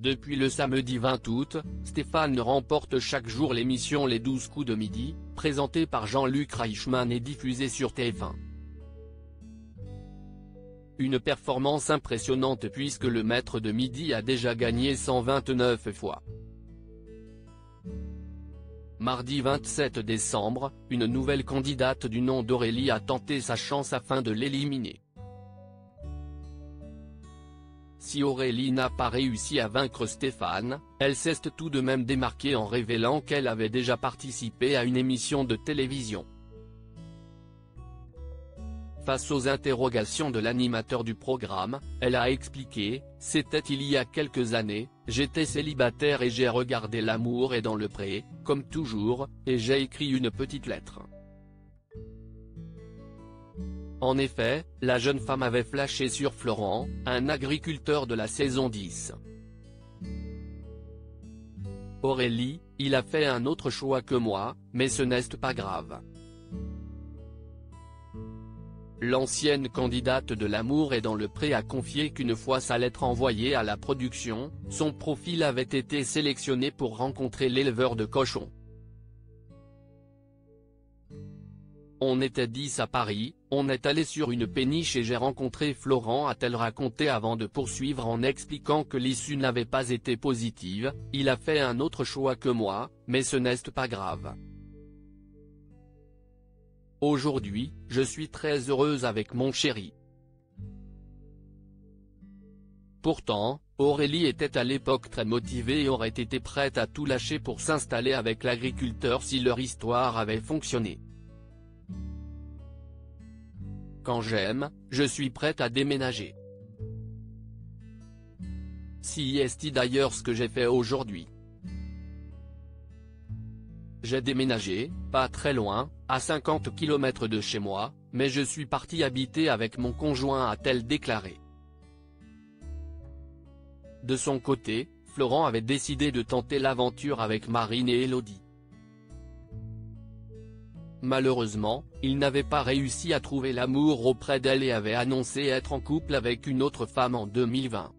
Depuis le samedi 20 août, Stéphane remporte chaque jour l'émission Les 12 coups de midi, présentée par Jean-Luc Reichmann et diffusée sur TF1. Une performance impressionnante puisque le maître de midi a déjà gagné 129 fois. Mardi 27 décembre, une nouvelle candidate du nom d'Aurélie a tenté sa chance afin de l'éliminer. Si Aurélie n'a pas réussi à vaincre Stéphane, elle s'est tout de même démarquée en révélant qu'elle avait déjà participé à une émission de télévision. Face aux interrogations de l'animateur du programme, elle a expliqué « C'était il y a quelques années, j'étais célibataire et j'ai regardé L'amour est dans le pré, comme toujours, et j'ai écrit une petite lettre ». En effet, la jeune femme avait flashé sur Florent, un agriculteur de la saison 10. Aurélie, il a fait un autre choix que moi, mais ce n'est pas grave. L'ancienne candidate de L'amour est dans le pré a confié qu'une fois sa lettre envoyée à la production, son profil avait été sélectionné pour rencontrer l'éleveur de cochons. On était 10 à Paris, on est allé sur une péniche et j'ai rencontré Florent, a-t-elle raconté avant de poursuivre en expliquant que l'issue n'avait pas été positive, il a fait un autre choix que moi, mais ce n'est pas grave. Aujourd'hui, je suis très heureuse avec mon chéri. Pourtant, Aurélie était à l'époque très motivée et aurait été prête à tout lâcher pour s'installer avec l'agriculteur si leur histoire avait fonctionné. Quand j'aime, je suis prête à déménager. Si est d'ailleurs ce que j'ai fait aujourd'hui. J'ai déménagé, pas très loin, à 50 km de chez moi, mais je suis partie habiter avec mon conjoint, a-t-elle déclaré. De son côté, Florent avait décidé de tenter l'aventure avec Marine et Élodie. Malheureusement, il n'avait pas réussi à trouver l'amour auprès d'elle et avait annoncé être en couple avec une autre femme en 2020.